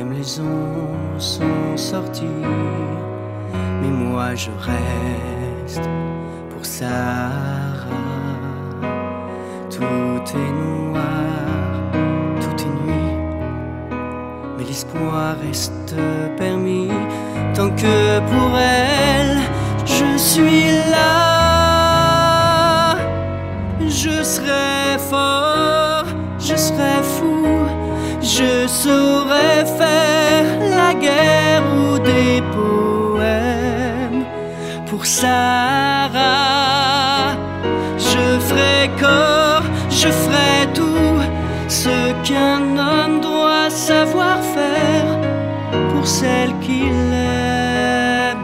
Même les ondes sont sorties, mais moi je reste pour Sarah. Tout est noir, tout est nuit, mais l'espoir reste permis tant que pour elle je suis là. Je serai fort, je serai fou, je saurais faire la guerre ou des poèmes pour Sarah. Je ferai corps, je ferai tout ce qu'un homme doit savoir faire pour celle qu'il aime.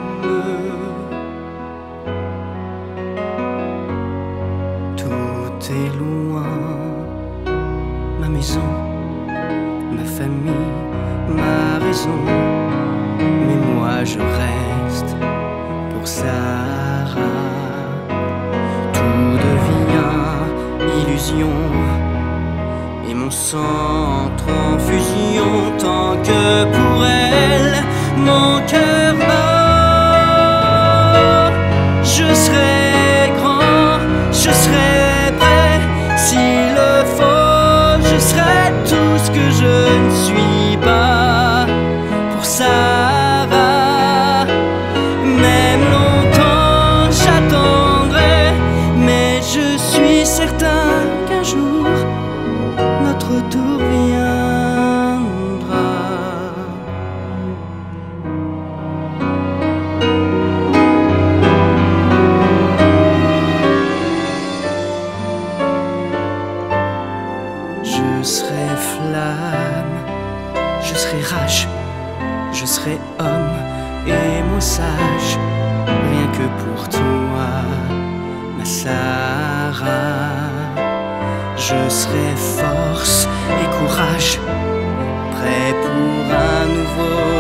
Tout est loin, ma maison, ma famille, ma raison, mais moi je reste pour Sarah. Tout devient illusion et mon sang entre en fusion tant que pour elle mon cœur bat. Je serai grand, je serai prêt, s'il le faut, je serai tout ce que je ne suis pas pour Sarah. Même longtemps j'attendrai, mais je suis certain qu'un jour notre tour viendra. Je serai flamme, je serai rage, je serai homme et mon sage, rien que pour toi, ma Sarah. Je serai force et courage, prêt pour un nouveau